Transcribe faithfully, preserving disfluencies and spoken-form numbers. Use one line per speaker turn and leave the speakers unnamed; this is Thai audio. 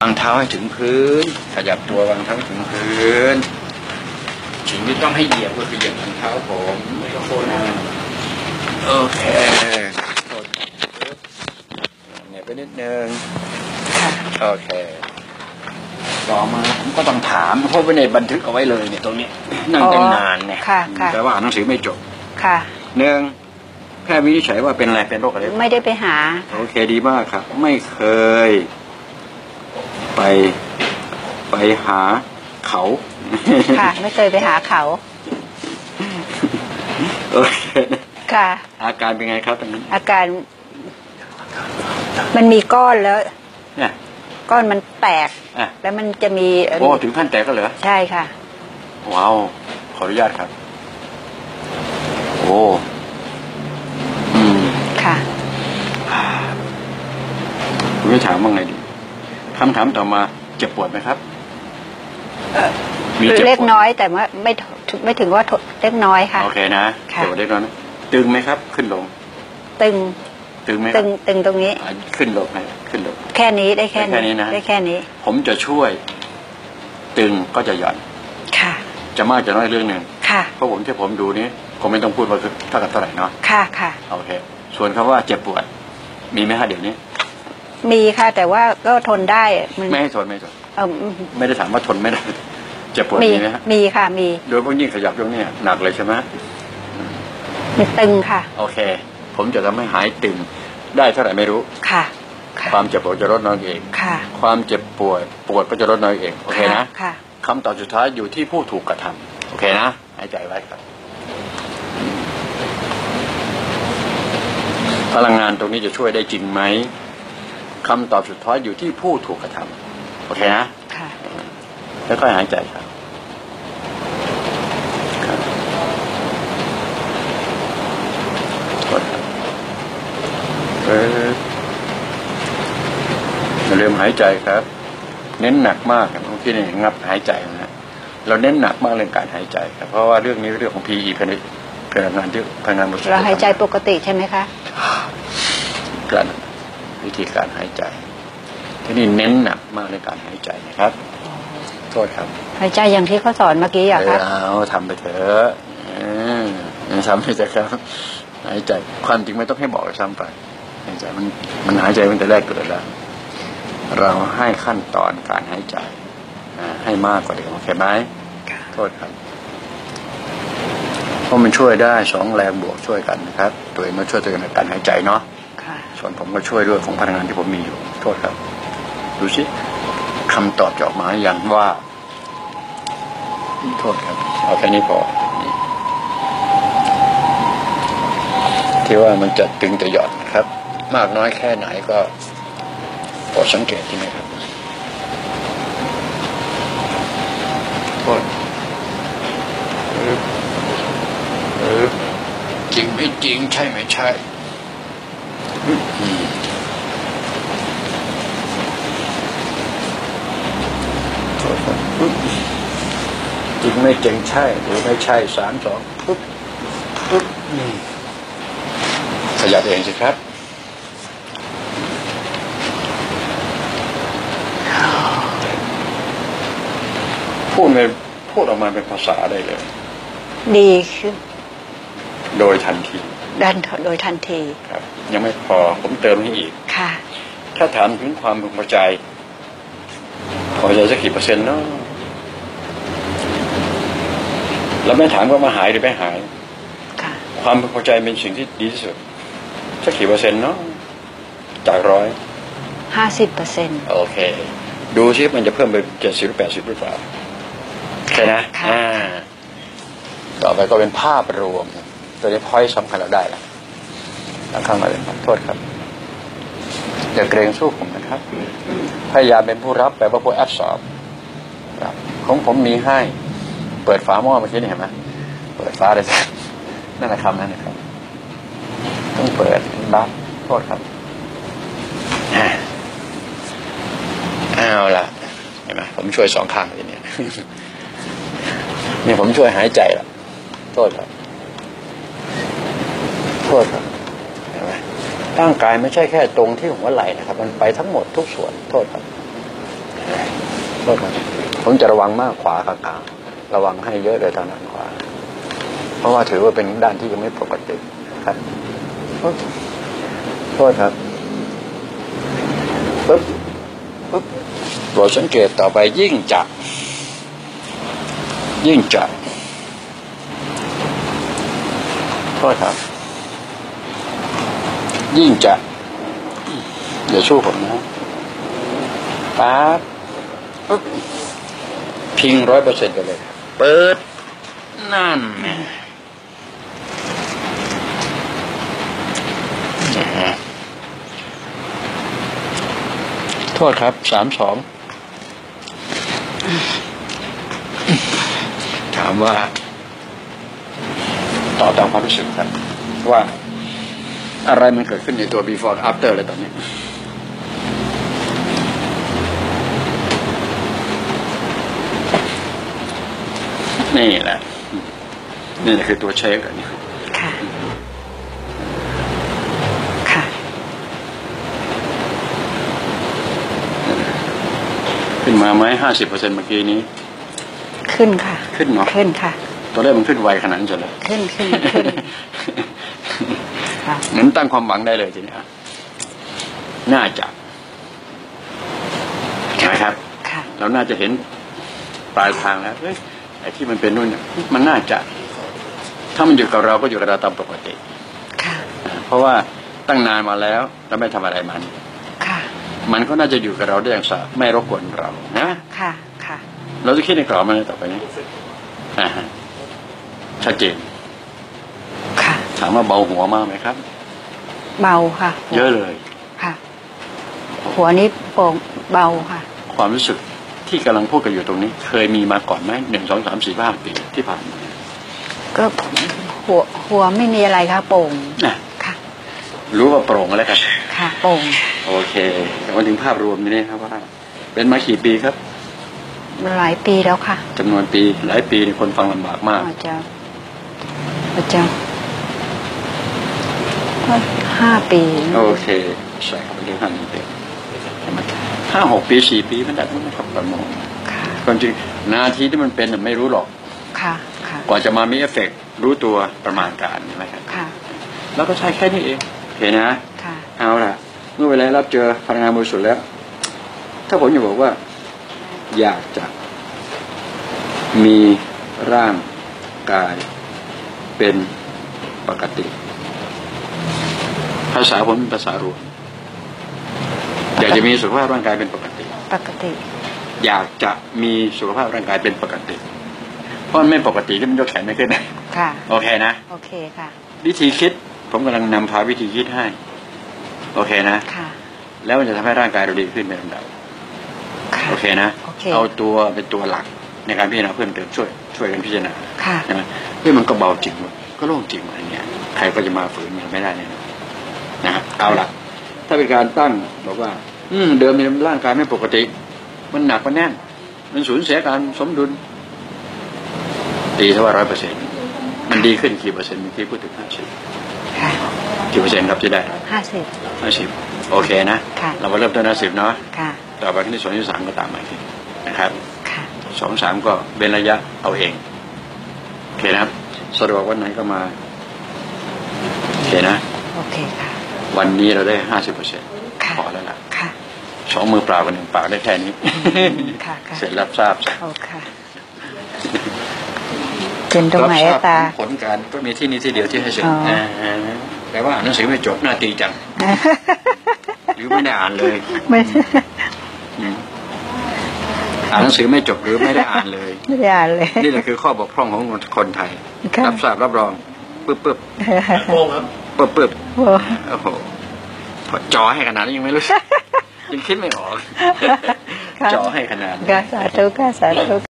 วางเท้าให้ถึงพื้นขยับตัววางเท้าถึงพื้นสิ่งที่ต้องให้เหยียบก็คือเหยียบเท้าผมไม่ก็โคนโอเคเนี่ยไปนิดนึงโอเคต่อมาผมก็ต้องถามเพราะว่าในบันทึกเอาไว้เลยเนี่ยตรงนี้นั่งตั้งนานเนี่ยแต่ว่าอ่านหนังสือไม่จบ
ค่ะ
หนึ่งแพทย์วินิจฉัยว่าเป็นอะไรเป็นโรคอะไร
ไม่ได้ไปหา
โอเคดีมากครับไม่เคยไปไปหาเขา
ค่ะไม่เคยไปหาเขา
โอเค
ค่ะ
อาการเป็นไงครับตอนนี้
อาการมันมีก้อนแล้ว
เนี่ย
ก้อนมันแตกแล้วมันจะมี
โอ้ถึงขั้นแตกก็เหรอ
ใช่ค่ะ
ว้าวขออนุญาตครับโอ้อืม
ค่ะ
คุณจะถามว่าไงดีคำถามต่อมาเจ็บปวดไหมครับ
มีเล็กน้อยแต่ว่าไม่ไม่ถึงว่าเล็กน้อยค่ะ
โอเคนะเจ็บปวดเล็กน้อยนะตึงไหมครับขึ้นลง
ตึง
ตึงไหม
ตึงตึงตรงนี้
ขึ้นลงไหมขึ้นลง
แค่นี้ได้แค่
นี้นะ
ได้แค่นี้
ผมจะช่วยตึงก็จะหย่อน
ค่ะ
จะมากจะน้อยเรื่องหนึ่ง
ค่ะ
เพราะผมที่ผมดูนี้ผมไม่ต้องพูดว่าเท่ากับเท่าไหร่เนาะ
ค่ะค่ะ
โอเคส่วนคำว่าเจ็บปวดมีไหมฮะเดี๋ยวนี้
มีค่ะแต่ว่าก็ทนได้
ไม่ให้ทนไม่ทน
เออ
ไม่ได้ถามว่าทนไม่ได้เจ็บปวดมีไหมฮะ
มีค่ะมี
โดยพวกยิ่งขยับยกเนี่ยหนักเลยใช่ไหม
มีตึงค่ะ
โอเคผมจะทำให้หายตึงได้เท่าไหร่ไม่รู้
ค่ะ
ความเจ็บปวดจะลดน้อยเอง
ค่ะ
ความเจ็บปวดปวดก็จะลดน้อยเองโอเคนะ
ค่ะ
คำตอบสุดท้ายอยู่ที่ผู้ถูกกระทำโอเคนะหายใจไว้ครับพลังงานตรงนี้จะช่วยได้จริงไหมคำตอบสุดท้ายอยู่ที่ผู้ถูกกระทำโอเคนะ
ค่ะ
แล้วก็หายใจครับเอออย่าลืมหายใจครับเน้นหนักมากเมื่อกี้นี่งับหายใจนะเราเน้นหนักมากเรื่องการหายใจครับเพราะว่าเรื่องนี้เรื่องของ พี อี พลังพลังงานที่พลังงานบริสุทธิ์
เราหายใจปกติใช่ไหมคะ
การวิธีการหายใจที่นี่เน้นหนักมากในการหายใจนะครับโทษครับ
หายใจอย่างที่เขาสอนเมื่อกี้อะครับ
เอาทำไปเถอะทำไปเถอะครับหายใจความจริงไม่ต้องให้บอกซ้ำไปหายใจมันมันหายใจตั้งแต่แรกเกิดแล้วเราให้ขั้นตอนการหายใจให้มากกว่าเดิมโอเคไหมโทษครับเพราะมันช่วยได้สองแรงบวกช่วยกันนะครับตัวเองมาช่วยตัวเองในการหายใจเนาะส่วนผมก็ช่วยด้วยของพลังงานที่ผมมีอยู่โทษครับดูสิคำตอบจะออกมาอย่างว่าโทษครับเอาแค่นี้พอที่ว่ามันจะตึงจะหย่อนครับมากน้อยแค่ไหนก็โปรดสังเกตที่ไหมครับโทษจริงไม่จริงใช่ไม่ใช่จริงไม่จริงใช่หรือไม่ใช่สามสองปุ๊บปุ๊บขยับเองสิครับพูดในพูดออกมาเป็นภาษาได้เลย
ดีขึ้น
โดยทันที
ดันโดยทันที
ครับยังไม่พอผมเติมให้อีก
ค่ะ
ถ้าถามถึงความพึงพอใจพอใจสักกี่เปอร์เซ็นต์เนาะแล้วไม่ถามว่ามาหายหรือไม่หายความพึงพอใจเป็นสิ่งที่ดีที่สุดสักกี่เปอร์เซ็นต์เนาะจากร้อย
ห้าสิบเปอร์เซ็นต์
โอเคดูซิมันจะเพิ่มไปเจ็ดสิบหรือแปดสิบหรือเปล่าโอเคนะอ่าต่อไปก็เป็นภาพรวมตัวนี้พอยต์สำคัญเราได้แล้วแล้วข้างมาเป็นโทษครับอย่าเกรงสู้ผมนะครับพยายามเป็นผู้รับแปลว่าผู้แอบสอบของผมมีให้เปิดฝาหม้อเมื่อกี้นี่เห็นไหมเปิดฝาเลยนั่นแหละคำนั้นนะครับต้องเปิดรับโทษครับเอาล่ะเห็นไหมผมช่วยสองข้างเลยเนี่ยนี่ผมช่วยหายใจละโทษครับโทษครับเห็นไหมร่างกายไม่ใช่แค่ตรงที่หัวไหล่นะครับมันไปทั้งหมดทุกส่วนโทษครับโทษครับผมจะระวังมากขวากับกลางระวังให้เยอะเลยทางด้านขวาเพราะว่าถือว่าเป็นด้านที่ยังไม่ปกติครับโทษครับปึ๊บปึ๊บโปรดสังเกตต่อไปยิ่งจะยิ่งจะโทษครับยิ่งจะอย่าสู้ผมนะป๊าบปึ๊บพิงร้อยเปอร์เซ็นต์ไปเลยเปิดนั่นไงโทษครับสามสองถามว่าตอบตามความรู้สึกครับว่าอะไรมันเกิดขึ้นในตัว before after เลยตอนนี้นี่แหละนี่คือตัวเช็คอันนี้
ค่ะค่ะ
ขึ้นมาไหมห้าสิบเปอร์เซ็นต์เมื่อกี้นี้
ขึ้นค่ะ
ขึ้นเนาะ
ขึ้นค่ะ
ตัวเลขมันขึ้นไวขนาดนั้นเลย
ขึ้นขึ้นขึ้น
เหมือนตั้งความหวังได้เลยทีนี้น่าจะใช่ไหมครับเราน่าจะเห็นปลายทางแล้วเอ้ยไอ้ที่มันเป็นนู่นเนี่ยมันน่าจะถ้ามันอยู่กับเราก็อยู่กับเราตามปกติเพราะว่าตั้งนานมาแล้วเราไม่ทำอะไรมันมันก็น่าจะอยู่กับเราได้อย่างสะไม่รบกวนเรานะ
ค่ะค่ะ
เราจะคิดในกรอบมันต่อไปนี้อ่าชัดเจน
ค่ะ
ถามว่าเบาหัวมากไหมครับ
เบาค่ะ
เยอะเลย
ค่ะหัวนี้โปร่งเบาค่ะ
ความรู้สึกที่กำลังพูดกันอยู่ตรงนี้เคยมีมาก่อนไหมหนึ่งสองสามสี่ห้าปีที่ผ่านมา
ก็หัวหัวไม่มีอะไรค่ะโปร่ง
นะค่ะรู้ว่าโปร่งแล้วกัน
ค่ะโปร่ง
โอเคแต่ว่าถึงภาพรวมนี่ครับว่าเป็นมากี่ปีครับ
หลายปีแล้วค่ะ
จำนวนปีหลายปีคนฟังลำบากมาก
อาจจะอาจจะห้าปี
โอเคใช่ครับเรื่องห้าปีห้าหกปีสี่ปีมันได้ไม่ครับประมงความจริงนาทีที่มันเป็นไม่รู้หรอก
ค่ะค่ะ
กว่าจะมามีเอฟเฟกต์รู้ตัวประมาณการใช่ไหมครับ
ค่ะ
แล้วก็ใช้แค่นี้เองโอเคนะ
ค่ะ
เอาล่ะเมื่อเวลารับเจอพลังงานบริสุทธิ์แล้วถ้าผมอยากบอกว่าอยากจะมีร่างกายเป็นปกติภาษาผมเป็นภาษารวมอยากจะมีสุขภาพร่างกายเป็นปกติ
ปกติ
อยากจะมีสุขภาพร่างกายเป็นปกติเพราะมันไม่ปกติที่มันยกแขนไม่ขึ้น
ค่ะ
โอเคนะ
โอเคค่ะ
วิธีคิดผมกำลังนำพาวิธีคิดให้โอเคนะ
ค่ะ
แล้วมันจะทำให้ร่างกายเราดีขึ้นเป็นลำดับโอเคนะเอาตัวเป็นตัวหลักในการพิจารณาเพิ่มเติมช่วยช่วยกันพิจารณาใช่ไหมเฮ้ยมันก็เบาจริงก็โล่งจริงอะไรเงี้ยใครก็จะมาฝืนมันไม่ได้เนี่ยนะครับเอาล่ะถ้าเป็นการตั้งบอกว่าอืมเดิมในร่างกายไม่ปกติมันหนักมันแน่นมันสูญเสียการสมดุลตีเท่าว่าร้อยเปอร์เซ็นต์มันดีขึ้นกี่เปอร์เซ็นต์เมื่อกี้พูดถึงห้าสิบกี่เปอร์เซ็นต์ครับที่ได้
ห้าสิบ
ห้าสิบโอเคนะเรามาเริ่มต้นห้าสิบเนาะต่อไปที่สองที่สามก็ตามมาทีนะครับสองสามก็เป็นระยะเอาเองโอเคนะครับสะดวกวันไหนก็มาโอเคนะ
โอเคค่ะ
วันนี้เราได้ห้าสิบเปอร์เซ็นต์พอแล้วล่ะสองมือเปล่ากับหนึ่งปากได้แค่นี้เสร็จรับทราบ
โอเคเป็นตรงไหนตา
ผลการก็มีที่นี้ที่เดียวที่ให้เสร็จแปลว่าอ่านหนังสือไม่จบน่าตีจังหรือไม่ได้อ่านเลย
ไม่
อ่านหนังสือไม่จบหรือไม่ได้อ่านเลย
ไม่ได้อ่านเลย
นี่แหละคือข้อบกพร่องของคนไทยรับทราบรับรองปึ๊บปึ๊บปึ๊บปึ๊บโอ้โหจอให้ขนาดนี้ยังไม่รู้ยังคิดไม่ออกจอให้ขนาดนี้
สาธุสาธุ